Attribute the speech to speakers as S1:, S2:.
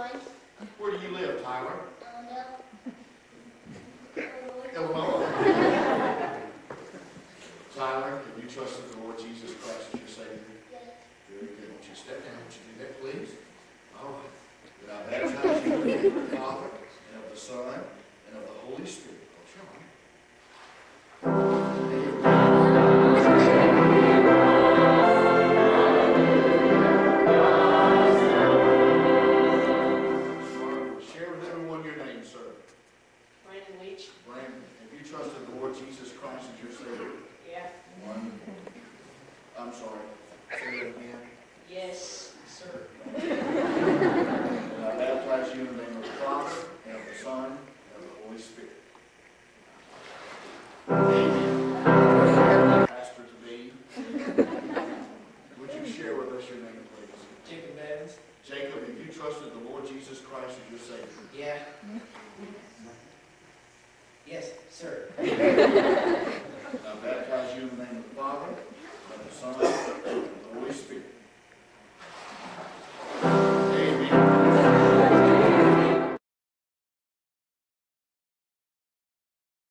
S1: Illinois.
S2: Where do you live, Tyler?
S1: Illinois.
S2: Tyler, have you trusted the Lord Jesus Christ as your Savior?
S1: Yes.
S2: Very good. Won't you step down? Won't you do that, please? All right. Then I baptize you in the name of the Father, and of the Son, and of the Holy Spirit. Oh, come on. Share with everyone your name, sir.
S3: Brandon Leach.
S2: Brandon, have you trusted the Lord Jesus Christ as your Savior?
S3: Yeah.
S2: One. I'm sorry. Say that again.
S3: Yes, sir.
S2: And I baptize you in the name of the Father, and of the Son, and of the Holy Spirit. Pastor to be, would you share with us your name, please?
S3: Jacob Bevins.
S2: Jacob, have you trusted the Lord Jesus Christ as your Savior?
S3: Yeah. Yes, sir.